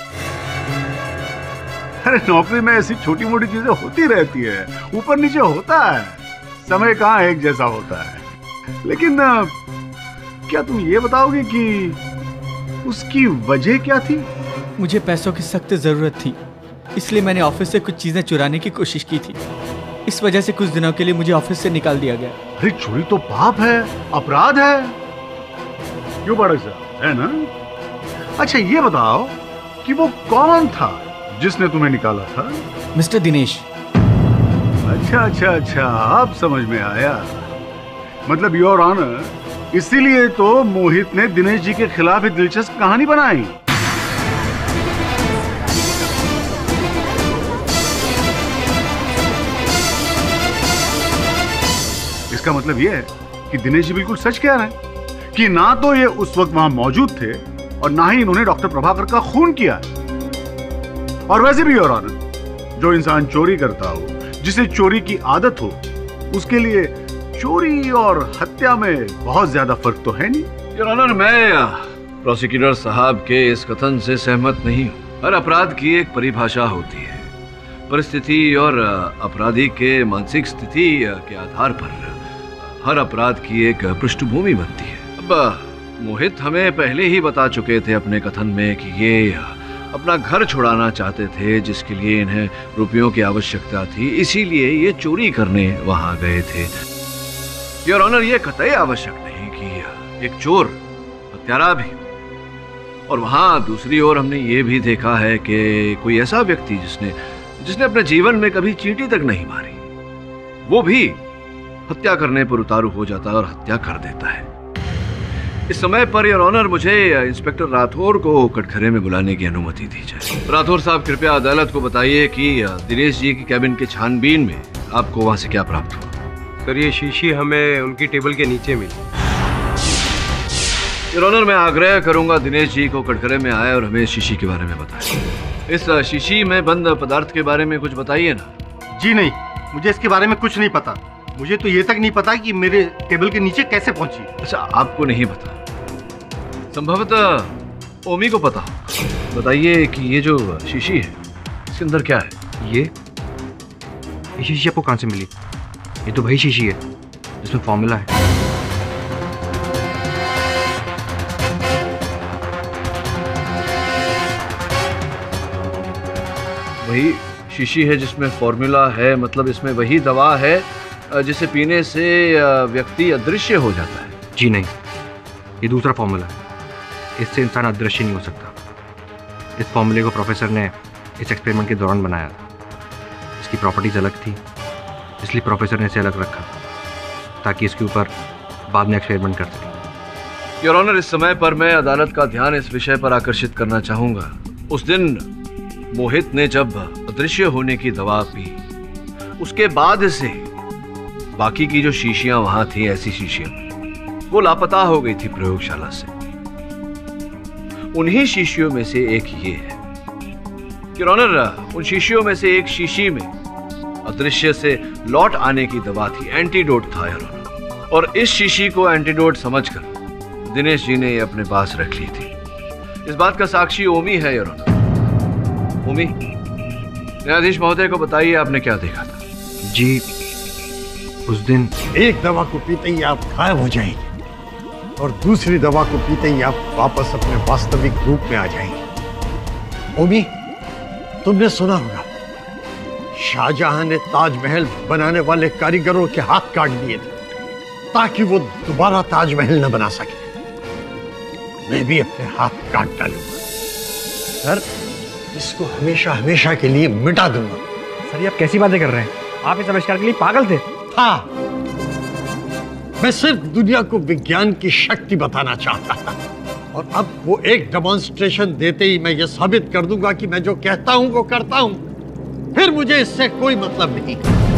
अरे नौकरी में ऐसी छोटी मोटी चीजें होती रहती है, ऊपर नीचे होता है, समय कहाँ एक जैसा होता है। लेकिन क्या तुम ये बताओगे कि उसकी वजह क्या थी? मुझे पैसों की सख्त जरूरत थी, इसलिए मैंने ऑफिस से कुछ चीजें चुराने की कोशिश की थी। इस वजह से कुछ दिनों के लिए मुझे ऑफिस से निकाल दिया गया। अरे चोरी तो पाप है, अपराध है, क्यों पाठक साहब, है ना? अच्छा ये बताओ कि वो कौन था जिसने तुम्हें निकाला था? मिस्टर दिनेश। अच्छा, अब समझ में आया। मतलब योर ऑनर, इसीलिए तो मोहित ने दिनेश जी के खिलाफ एक दिलचस्प कहानी बनाई। इसका मतलब यह है कि दिनेश जी बिल्कुल सच कह रहे हैं कि ना तो ये उस वक्त वहां मौजूद थे और ना ही इन्होंने डॉक्टर प्रभाकर का खून किया। और वैसे भी योर ऑनर, जो इंसान चोरी करता हो, जिसे चोरी की आदत हो, उसके लिए चोरी और हत्या में बहुत ज्यादा फर्क तो है नहीं। योर ऑनर, मैं प्रोसिक्यूटर साहब के इस कथन से सहमत नहीं हूँ। हर अपराध की एक परिभाषा होती है, परिस्थिति और अपराधी के मानसिक स्थिति के आधार पर हर अपराध की एक पृष्ठभूमि बनती है। अब मोहित हमें पहले ही बता चुके थे अपने कथन में कि ये अपना घर छुड़ाना चाहते थे, जिसके लिए इन्हें रुपयों की आवश्यकता थी, इसीलिए ये चोरी करने वहां गए थे। योर ऑनर, ये कतई आवश्यक नहीं कि एक चोर हत्यारा भी, और वहां दूसरी ओर हमने ये भी देखा है कि कोई ऐसा व्यक्ति जिसने अपने जीवन में कभी चींटी तक नहीं मारी, वो भी हत्या करने पर उतारू हो जाता है और हत्या कर देता है। इस समय पर योर ऑनर मुझे इंस्पेक्टर राठौर को कटघरे में बुलाने की अनुमति दी जाए। राठौर साहब, कृपया अदालत को बताइए कि दिनेश जी की कैबिन के छानबीन में आपको वहां से क्या प्राप्त हुआ। सर, ये शीशी हमें उनकी टेबल के नीचे मिली। योर ऑनर, मैं आग्रह करूंगा दिनेश जी को कटघरे में आए और हमें शीशी के बारे में बताएं। इस शीशी में बंद पदार्थ के बारे में कुछ बताइए ना। जी नहीं, मुझे इसके बारे में कुछ नहीं पता। मुझे तो ये तक नहीं पता कि मेरे टेबल के नीचे कैसे पहुंची। अच्छा, आपको नहीं पता, संभवतः ओमी को पता हो। बताइए कि ये जो शीशी है इसके अंदर क्या है। ये शीशी आपको कहाँ से मिली? ये तो वही शीशी है जिसमें फॉर्मूला है। वही शीशी है जिसमें फॉर्मूला है, मतलब इसमें वही दवा है जिसे पीने से व्यक्ति अदृश्य हो जाता है। जी नहीं, ये दूसरा फॉर्मूला है। इससे इंसान अदृश्य नहीं हो सकता। इस फॉर्मूले को प्रोफेसर ने इस एक्सपेरिमेंट के दौरान बनाया था। इसकी प्रॉपर्टीज अलग थी, इसलिए प्रोफेसर ने इसे अलग रखा ताकि इसके ऊपर बाद में एक्सपेरिमेंट कर सके। योर ऑनर, इस समय पर मैं अदालत का ध्यान इस विषय पर आकर्षित करना चाहूंगा। उस दिन मोहित ने जब अदृश्य होने की दवा पी, उसके बाद से बाकी की जो शीशियां वहां थी, ऐसी शीशियां, वो लापता हो गई थी प्रयोगशाला से। उन्हीं शीशियों में से एक ये है। योर ऑनर, उन शीशियों में से एक शीशी में अदृश्य से लौट आने की दवा थी, एंटीडोट था योर ऑनर। और इस शीशी को एंटीडोट समझकर दिनेश जी ने अपने पास रख ली थी। इस बात का साक्षी ओमी है योर ऑनर। ओमी, न्यायाधीश महोदय को बताइए आपने क्या देखा था। जी, उस दिन एक दवा को पीते ही आप गायब हो जाएंगे और दूसरी दवा को पीते ही आप वापस अपने वास्तविक रूप में आ जाएंगे। ओमी, तुमने सुना होगा शाहजहां ने ताजमहल बनाने वाले कारीगरों के हाथ काट दिए थे ताकि वो दोबारा ताजमहल न बना सके। मैं भी अपने हाथ काट डालूंगा सर, इसको हमेशा हमेशा के लिए मिटा दूंगा। सर, ये आप कैसी बातें कर रहे हैं? आप इस आविष्कार के लिए पागल थे। हाँ, मैं सिर्फ दुनिया को विज्ञान की शक्ति बताना चाहता था और अब वो एक डेमोन्स्ट्रेशन देते ही मैं ये साबित कर दूंगा कि मैं जो कहता हूं वो करता हूं। फिर मुझे इससे कोई मतलब नहीं।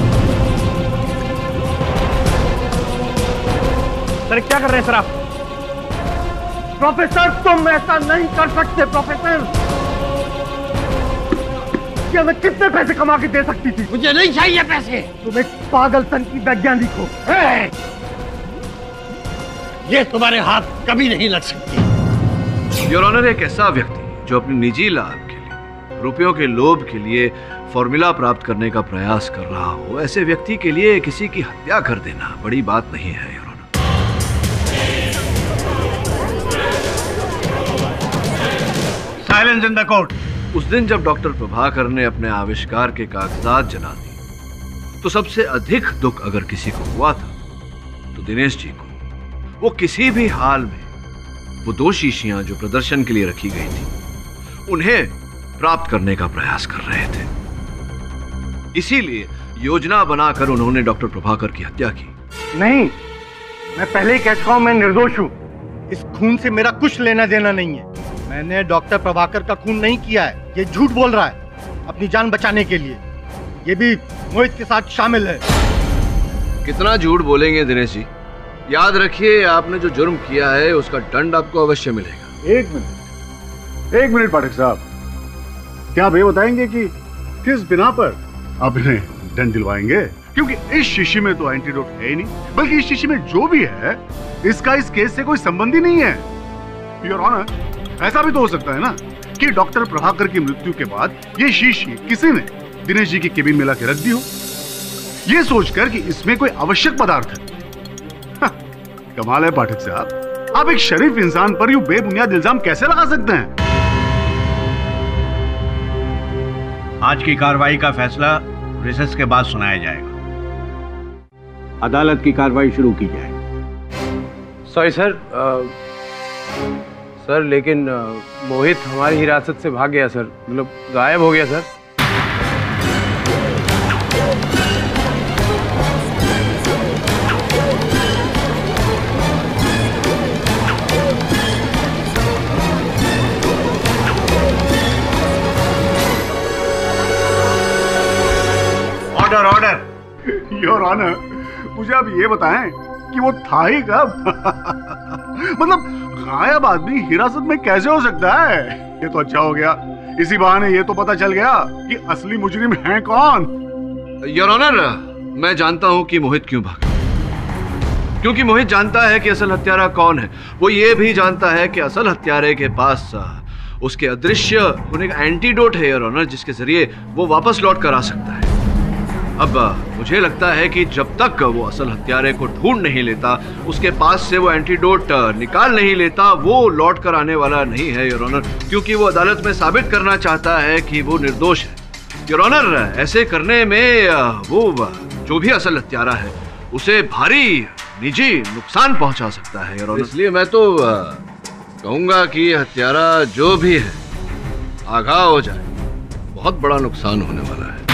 सर, क्या कर रहे हैं सर आप? प्रोफेसर, तुम ऐसा नहीं कर सकते। प्रोफेसर, क्या मैं कितने पैसे कमा के दे सकती थी? मुझे नहीं चाहिए पैसे। तुम एक पागलपन की वैज्ञानिक हो। ये तुम्हारे हाथ कभी नहीं लग सकती। योर ऑनर, एक ऐसा व्यक्ति जो अपने निजी लाभ के लिए, रुपयों के लोभ के लिए फॉर्मूला प्राप्त करने का प्रयास कर रहा हो, ऐसे व्यक्ति के लिए किसी की हत्या कर देना बड़ी बात नहीं है your honour. Silence in the court. उस दिन जब डॉक्टर प्रभाकर ने अपने आविष्कार के कागजात जला दिए, तो सबसे अधिक दुख अगर किसी को हुआ था तो दिनेश जी को। वो किसी भी हाल में वो दो शीशियां जो प्रदर्शन के लिए रखी गई थी, उन्हें प्राप्त करने का प्रयास कर रहे थे। इसीलिए योजना बनाकर उन्होंने डॉक्टर प्रभाकर की हत्या की। नहीं, मैं पहले ही कह चुका हूं, मैं निर्दोष हूं। इस खून से मेरा कुछ लेना देना नहीं है। मैंने डॉक्टर प्रभाकर का खून नहीं किया है। ये झूठ बोल रहा है अपनी जान बचाने के लिए। ये भी मोहित के साथ शामिल है। कितना झूठ बोलेंगे दिनेश जी? याद रखिए, आपने जो जुर्म किया है उसका दंड आपको अवश्य मिलेगा। एक मिनट पाठक साहब, क्या आप ये बताएंगे कि किस बिना पर आप इन्हें दंड दिलवाएंगे? क्योंकि इस शीशी में तो एंटीडोट है ही नहीं, बल्कि इस शीशी में जो भी है इसका इस केस से कोई संबंध ही नहीं है। योर ऑनर, ऐसा भी तो हो सकता है ना कि डॉक्टर प्रभाकर की मृत्यु के बाद ये शीशी किसी ने दिनेश जी की केबिन में लाके रख दी हो, ये सोचकर कि इसमें कोई आवश्यक पदार्थ है। कमाल है पाठक साहब, आप एक शरीफ इंसान पर यूं बेबुनियाद इल्जाम कैसे लगा सकते हैं? आज की कार्रवाई का फैसला रिसेस के बाद सुनाया जाएगा। अदालत की कार्रवाई शुरू की जाए। सॉरी सर, सर लेकिन मोहित हमारी हिरासत से भाग गया सर, मतलब गायब हो गया sir. Order order. Your honour, मुझे आप ये बताएं कि वो था ही कब? मतलब गायब आदमी हिरासत में कैसे हो सकता है? ये तो अच्छा हो गया, इसी बहाने ये तो पता चल गया कि असली मुजरिम है कौन। योर ऑनर, मैं जानता हूं कि मोहित क्यों भागा, क्योंकि मोहित जानता है कि असल हत्यारा कौन है। वो ये भी जानता है कि असल हत्यारे के पास उसके अदृश्य होने का एंटीडोट है योर ऑनर, जिसके जरिए वो वापस लौट कर आ सकता है। अब मुझे लगता है कि जब तक वो असल हत्यारे को ढूंढ नहीं लेता, उसके पास से वो एंटीडोट निकाल नहीं लेता, वो लौट कर आने वाला नहीं है योर ऑनर, क्योंकि वो अदालत में साबित करना चाहता है कि वो निर्दोष है। योर ऑनर, ऐसे करने में वो जो भी असल हत्यारा है उसे भारी निजी नुकसान पहुंचा सकता है योर ऑनर। इसलिए मैं तो कहूंगा कि हत्यारा जो भी है आगाह हो जाए, बहुत बड़ा नुकसान होने वाला है।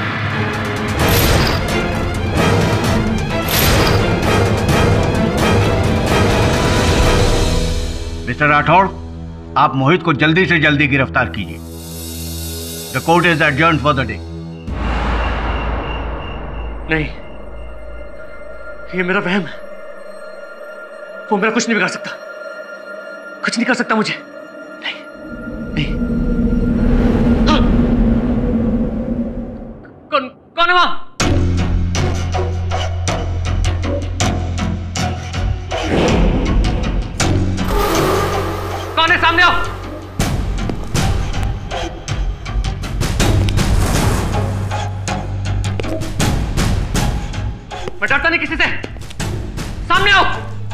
मिस्टर राठौड़, आप मोहित को जल्दी से जल्दी गिरफ्तार कीजिए। The court is adjourned for the day. नहीं, ये मेरा वहम है। वो मेरा कुछ नहीं बिगाड़ सकता, कुछ नहीं कर सकता मुझे। नहीं, नहीं। हाँ। कौन है वहां? कौन है? सामने आओ। मैं डरता नहीं किसी से। सामने आओ।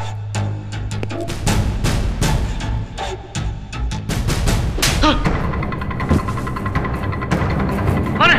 हाँ। अरे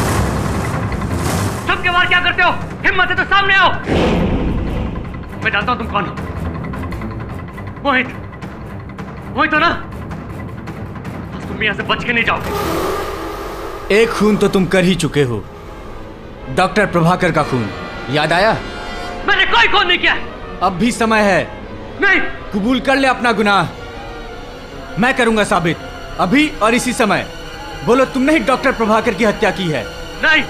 चुप के बाहर क्या करते हो? हिम्मत है तो सामने आओ। मैं जानता हूं तुम कौन हो। मोहित तो ना, बस तुम यहां से बच के नहीं जाओगे। एक खून तो तुम कर ही चुके हो, डॉक्टर प्रभाकर का खून। याद आया? मैंने कोई खून नहीं किया। अब भी समय है। नहीं। कबूल कर ले अपना गुनाह। मैं करूंगा साबित, अभी और इसी समय। बोलो, तुमने ही डॉक्टर प्रभाकर की हत्या की है? नहीं।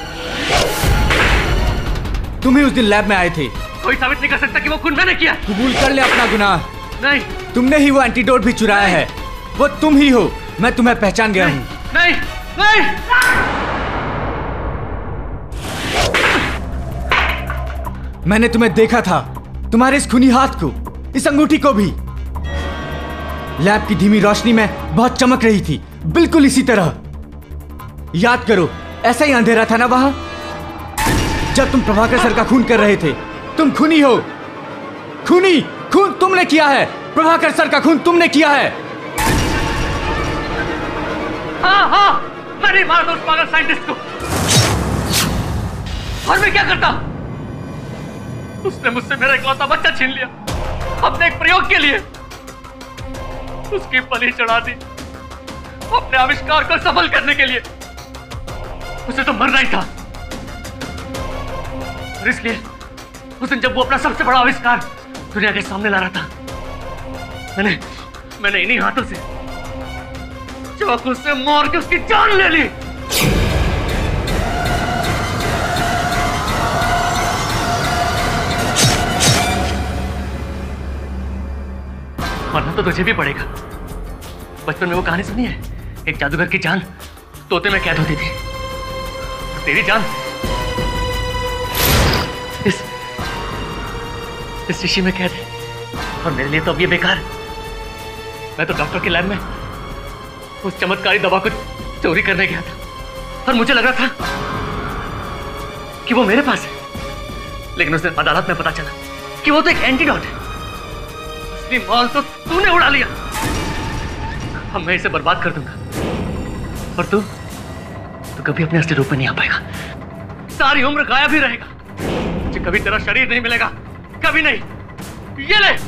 तुम ही उस दिन लैब में आए थे। कोई साबित नहीं कर सकता कि वो खून मैंने किया। कबूल कर ले अपना गुनाह। नहीं। तुमने ही वो एंटीडोट भी चुराया है। वो तुम ही हो। मैं तुम्हें पहचान गया हूं। नहीं, नहीं। मैंने तुम्हें देखा था, तुम्हारे इस खूनी हाथ को, इस अंगूठी को भी। लैब की धीमी रोशनी में बहुत चमक रही थी, बिल्कुल इसी तरह। याद करो, ऐसा ही अंधेरा था ना वहां, जब तुम प्रभाकर सर का खून कर रहे थे। तुम खूनी हो। खूनी खून तुमने किया है। प्रभाकर सर का खून तुमने किया है। हाँ, मैं नहीं मारा था उस पागल साइंटिस्ट को। और मैं क्या करता? उसने मुझसे मेरा इकलौता बच्चा छीन लिया, अपने एक प्रयोग के लिए। उसकी बलि चढ़ा दी अपने आविष्कार को सफल करने के लिए। उसे तो मरना ही था। और इसलिए उस दिन जब वो अपना सबसे बड़ा आविष्कार दुनिया के सामने ला रहा था, मैंने इन्हीं हाथों से चाकू से मार के उसकी जान ले ली। मरना तो तुझे भी पड़ेगा। बचपन में वो कहानी सुनी है, एक जादूगर की जान तोते में कैद होती थी, और तेरी जान इस शीशी में कैद है। और मेरे लिए तो अब ये बेकार। मैं तो डॉक्टर के लैब में उस चमत्कारी दवा को चोरी करने गया था, और मुझे लग रहा था कि वो मेरे पास है। लेकिन उस दिन अदालत में पता चला कि वो तो एक एंटीडोट है। असली माल तो तूने उड़ा लिया। अब मैं इसे बर्बाद कर दूंगा और तू कभी अपने असली रूप में नहीं आ पाएगा। सारी उम्र गायब ही रहेगा। मुझे कभी तेरा शरीर नहीं मिलेगा, कभी नहीं। ये ले।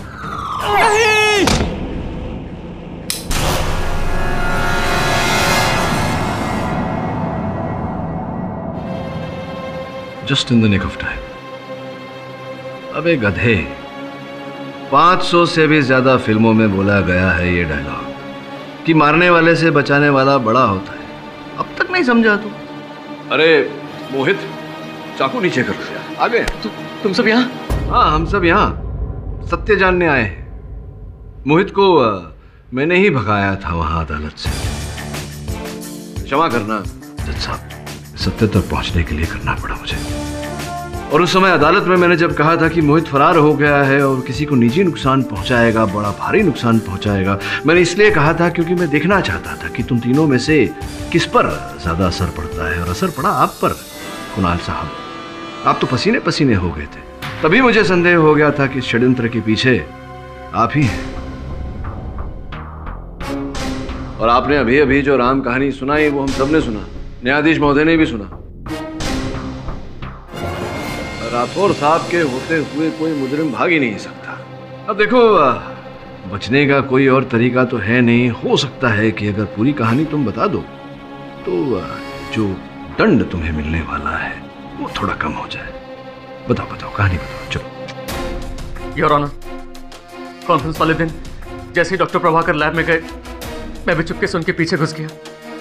Just in the nick of time. अबे गधे, 500 से भी ज्यादा फिल्मों में बोला गया है ये डायलॉग कि मारने वाले से बचाने वाला बड़ा होता है। अब तक नहीं समझा तू? अरे मोहित, चाकू नीचे कर दिया। आ गए तुम सब यहाँ? हाँ, हम सब यहाँ सत्य जानने आए हैं। मोहित को मैंने ही भगाया था वहां अदालत से। क्षमा करना जज साहब, सत्य तक पहुंचने के लिए करना पड़ा मुझे। और उस समय अदालत में मैंने जब कहा था कि मोहित फरार हो गया है और किसी को निजी नुकसान पहुंचाएगा, बड़ा भारी नुकसान पहुंचाएगा, मैंने इसलिए कहा था क्योंकि मैं देखना चाहता था कि तुम तीनों में से किस पर ज्यादा असर पड़ता है। और असर पड़ा आप पर कुणाल साहब। आप तो पसीने पसीने हो गए थे। तभी मुझे संदेह हो गया था कि षड्यंत्र के पीछे आप ही हैं। और आपने अभी अभी जो राम कहानी सुनाई वो हम सबने सुना, न्यायाधीश महोदय ने भी सुना। राठौर साहब के होते हुए कोई मुजरिम भाग ही नहीं सकता। अब देखो, बचने का कोई और तरीका तो है नहीं। हो सकता है कि अगर पूरी कहानी तुम बता दो तो जो दंड तुम्हें मिलने वाला है वो थोड़ा कम हो जाए। बताओ बताओ, कहानी बताओ, चलो। योर ऑनर, कॉन्फ्रेंस वाले दिन जैसे ही डॉक्टर प्रभाकर लैब में गए, मैं भी चुपके से उनके पीछे घुस गया।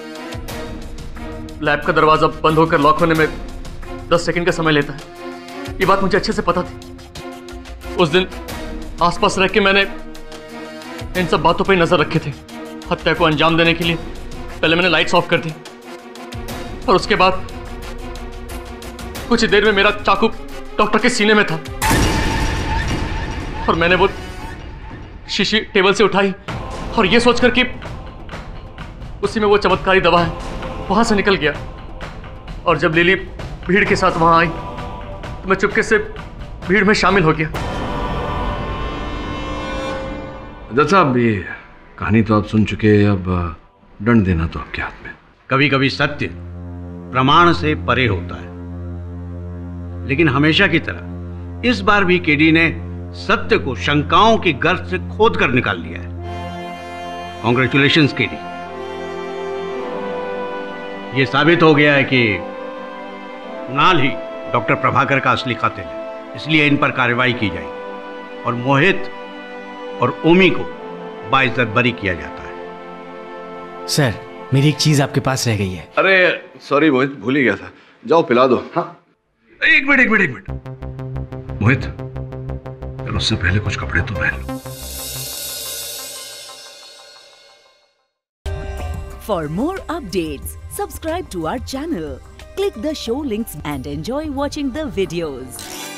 लैब का दरवाजा बंद होकर लॉक होने में 10 सेकंड का समय लेता है। ये बात मुझे अच्छे से पता थी। उस दिन आसपास रह के मैंने इन सब बातों पे नजर रखे थे। हत्या को अंजाम देने के लिए पहले मैंने लाइट्स ऑफ कर दी और उसके बाद कुछ ही देर में मेरा चाकू डॉक्टर के सीने में था और मैंने वो शीशी टेबल से उठाई और ये सोचकर कि उसी में वो चमत्कारी दवा है, वहां से निकल गया। और जब लिली भीड़ के साथ वहां आई तो मैं चुपके से भीड़ में शामिल हो गया। जज साहब, ये कहानी तो आप सुन चुके, अब दंड देना तो आपके हाथ में। कभी कभी सत्य प्रमाण से परे होता है, लेकिन हमेशा की तरह इस बार भी केडी ने सत्य को शंकाओं की गर्त से खोद कर निकाल लिया है। Congratulations KD. यह साबित हो गया है कि कुणाल ही डॉक्टर प्रभाकर का असली कातिल है, इसलिए इन पर कार्रवाई की जाएगी और मोहित और ओमी को बाइज्जत बरी किया जाता है। सर, मेरी एक चीज आपके पास रह गई है। अरे सॉरी मोहित, भूल ही गया था। जाओ पिला दो। हाँ, एक मिनट। मोहित, फिर उससे पहले कुछ कपड़े तो पहन लो। For more updates, subscribe to our channel, click the show links and enjoy watching the videos.